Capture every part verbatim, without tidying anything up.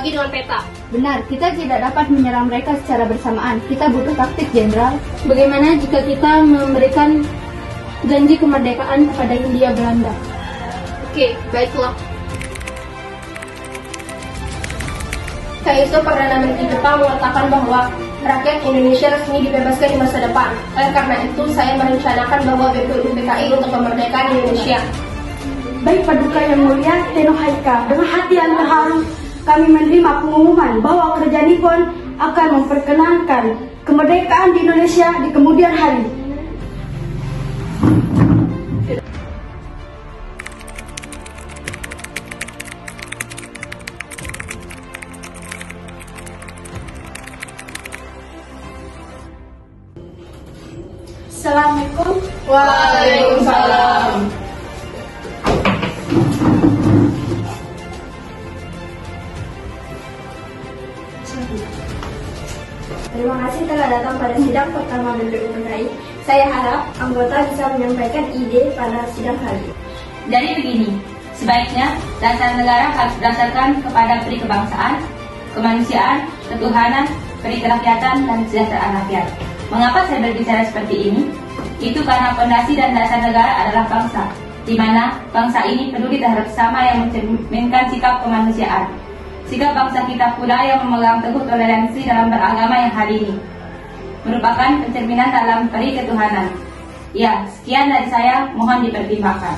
dibagi dengan peta. Benar, kita tidak dapat menyerang mereka secara bersamaan. Kita butuh taktik, Jenderal. Bagaimana jika kita memberikan janji kemerdekaan kepada Hindia Belanda? Oke, baiklah. Kaiso Perdana Menteri Jepang mengatakan bahwa rakyat Indonesia resmi dibebaskan di masa depan. Oleh karena itu, saya merencanakan bahwa B P U P K I untuk kemerdekaan Indonesia. Baik Paduka Yang Mulia Teno Haika, dengan hati yang terharu kami menerima pengumuman bahwa kerajaan Nippon akan memperkenankan kemerdekaan di Indonesia di kemudian hari. Assalamualaikum. Waalaikumsalam. Terima kasih telah datang pada sidang pertama B P U P K I. Saya harap anggota bisa menyampaikan ide pada sidang kali ini. Jadi begini, sebaiknya dasar negara harus berdasarkan kepada peri kebangsaan, kemanusiaan, ketuhanan, peri kerakyatan, dan kesejahteraan rakyat. Mengapa saya berbicara seperti ini? Itu karena fondasi dan dasar negara adalah bangsa, di mana bangsa ini peduli terhadap sesama yang mencerminkan sikap kemanusiaan. Sikap bangsa kita pula yang memegang teguh toleransi dalam beragama yang hari ini merupakan pencerminan dalam peri ketuhanan. Ya, sekian dari saya, mohon dipertimbangkan.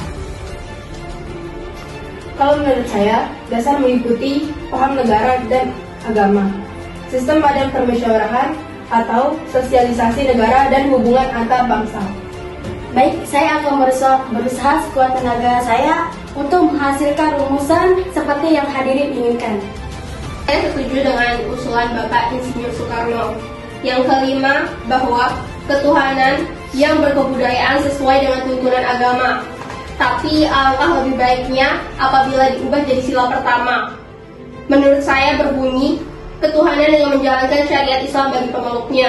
Kalau menurut saya, dasar mengikuti paham negara dan agama, sistem badan permusyawarahan, atau sosialisasi negara dan hubungan antar bangsa. Baik, saya akan berusaha, berusaha sekuat tenaga saya untuk menghasilkan rumusan seperti yang hadirin inginkan. Saya setuju dengan usulan Bapak Insinyur Soekarno. Yang kelima, bahwa ketuhanan yang berkebudayaan sesuai dengan tuntunan agama. Tapi alangkah lebih baiknya apabila diubah jadi sila pertama. Menurut saya berbunyi, ketuhanan yang menjalankan syariat Islam bagi pemeluknya.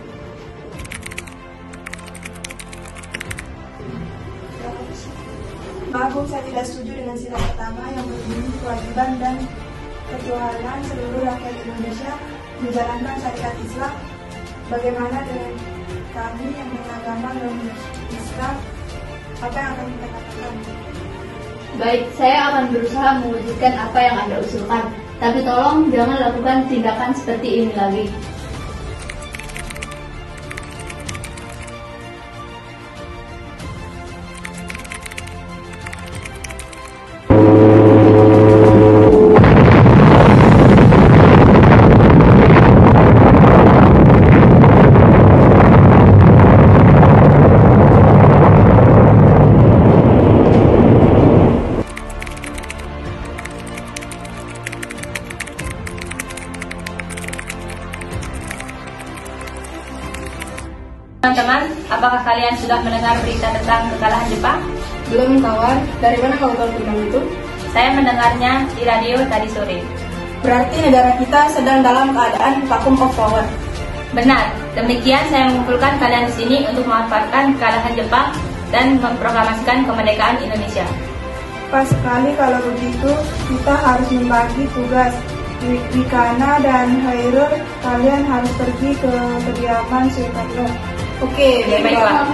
Maaf, saya tidak setuju dengan sila pertama yang berbunyi kewajiban dan ketuhanan seluruh rakyat Indonesia menjalankan syariat Islam. Bagaimana dengan kami yang beragama non-Islam? Apa yang akan kita katakan? Baik, saya akan berusaha mewujudkan apa yang Anda usulkan. Tapi tolong jangan lakukan tindakan seperti ini lagi. Teman-teman, apakah kalian sudah mendengar berita tentang kekalahan Jepang? Belum, kawan. Dari mana kau tahu tentang itu? Saya mendengarnya di radio tadi sore. Berarti negara kita sedang dalam keadaan vacuum of power. Benar, demikian saya mengumpulkan kalian di sini untuk memanfaatkan kekalahan Jepang dan memproklamasikan kemerdekaan Indonesia. Pas sekali kalau begitu, kita harus membagi tugas. Wikana dan Hairul, kalian harus pergi ke kediaman Soekarno. Oke, baiklah.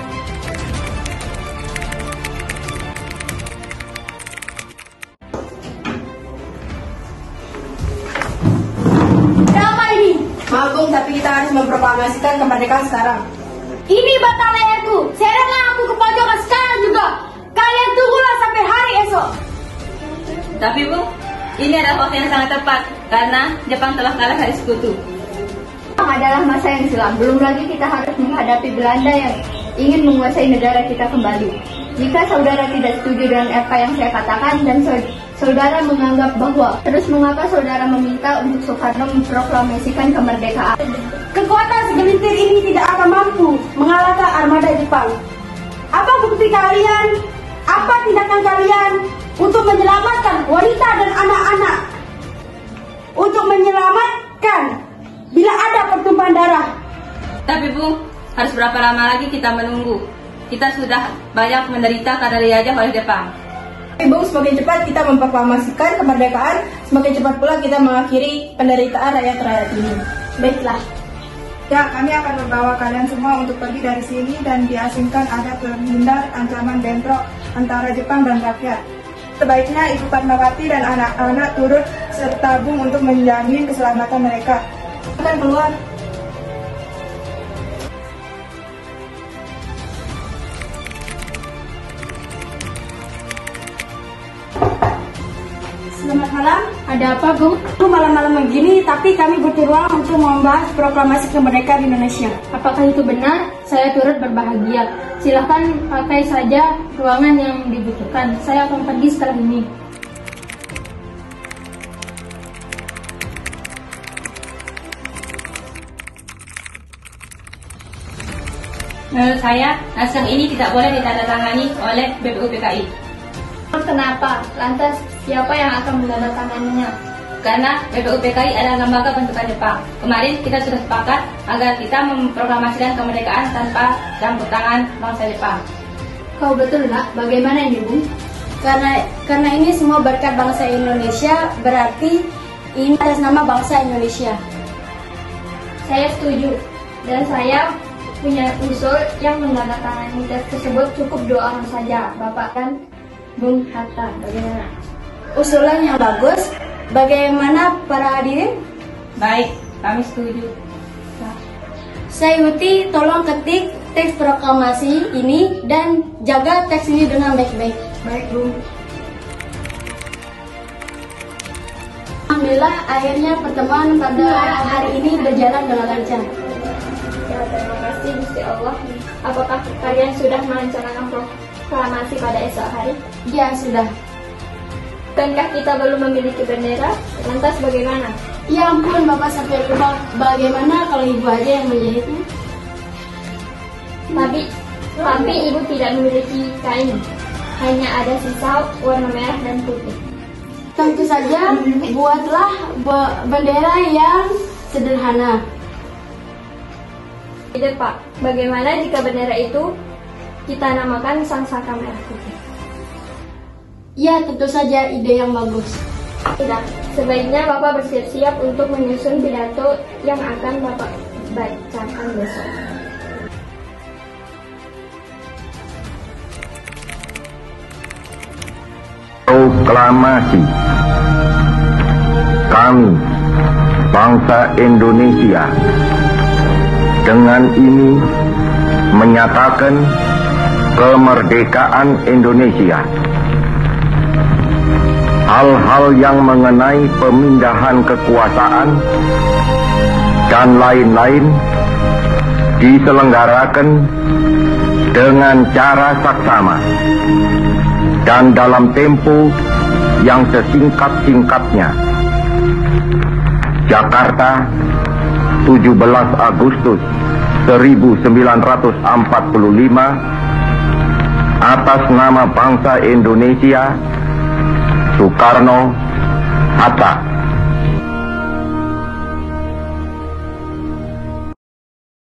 Kenapa ini? Maaf, Bung, tapi kita harus memproklamasikan kemerdekaan sekarang. Ini batang leherku. Seretlah aku ke pojokan sekarang juga. Kalian tunggulah sampai hari esok. Tapi Bu, ini adalah waktu yang sangat tepat karena Jepang telah kalah dari sekutu. Adalah masa yang silam. Belum lagi kita harus menghadapi Belanda yang ingin menguasai negara kita kembali. Jika saudara tidak setuju dengan apa yang saya katakan dan saudara menganggap bahwa terus mengapa saudara meminta untuk Soekarno memproklamasikan kemerdekaan? Kekuatan segelintir ini tidak akan mampu mengalahkan armada Jepang. Apa bukti kalian? Apa tindakan kalian untuk menyelamatkan wanita dan anak-anak? Untuk menyelamatkan bila ada pertumpahan darah. Tapi Bu, harus berapa lama lagi kita menunggu? Kita sudah banyak menderita karena dijajah oleh Jepang. Bung, semakin cepat kita memproklamasikan kemerdekaan, semakin cepat pula kita mengakhiri penderitaan rakyat-rakyat ini. Baiklah. Ya, kami akan membawa kalian semua untuk pergi dari sini dan diasingkan agar terhindar ancaman bentrok antara Jepang dan rakyat. Sebaiknya Ibu Fatmawati dan anak-anak turut serta Bung untuk menjamin keselamatan mereka. Akan keluar. Selamat malam. Ada apa, Bung? Itu malam-malam begini, tapi kami butuh ruang untuk membahas proklamasi kemerdekaan Indonesia. Apakah itu benar? Saya turut berbahagia. Silahkan pakai saja ruangan yang dibutuhkan. Saya akan pergi setelah ini. Menurut saya, naskah ini tidak boleh ditandatangani oleh B P U P K I. Kenapa? Lantas siapa yang akan menandatanganinya? Karena B P U P K I adalah lembaga bentukan Jepang. Kemarin kita sudah sepakat agar kita memproklamasikan kemerdekaan tanpa campur tangan bangsa Jepang. Kau betul nak? Bagaimana ini, Bung? Karena karena ini semua berkat bangsa Indonesia, berarti ini atas nama bangsa Indonesia. Saya setuju. Dan saya punya usul yang menandatangani tes tersebut cukup dua orang saja, Bapak dan Bung Hatta. Bagaimana? Usulan yang bagus. Bagaimana para hadirin? Baik, kami setuju. Sayuti, tolong ketik teks proklamasi ini dan jaga teks ini dengan baik-baik. Baik, Bung. Alhamdulillah, akhirnya pertemuan pada hari ini berjalan dengan lancar. Ya, terima kasih Gusti Allah. Apakah kalian sudah merencanakan proklamasi pada esok hari? Ya, sudah. Bukankah kita belum memiliki bendera? Lantas bagaimana? Ya ampun, Bapak sampai lupa. Bagaimana kalau Ibu aja yang menjahitnya? Tapi, tapi Ibu tidak memiliki kain. Hanya ada sisa warna merah dan putih. Tentu saja, buatlah bendera yang sederhana. Ide Pak, bagaimana jika bendera itu kita namakan Sang Saka Merah Putih? Ya, tentu saja ide yang bagus. Tidak, sebaiknya Bapak bersiap-siap untuk menyusun pidato yang akan Bapak bacakan besok. Proklamasi. Kami, bangsa Indonesia, dengan ini menyatakan kemerdekaan Indonesia. Hal-hal yang mengenai pemindahan kekuasaan dan lain-lain diselenggarakan dengan cara saksama dan dalam tempo yang sesingkat-singkatnya. Jakarta, tujuh belas Agustus seribu sembilan ratus empat puluh lima, atas nama bangsa Indonesia, Soekarno Hatta.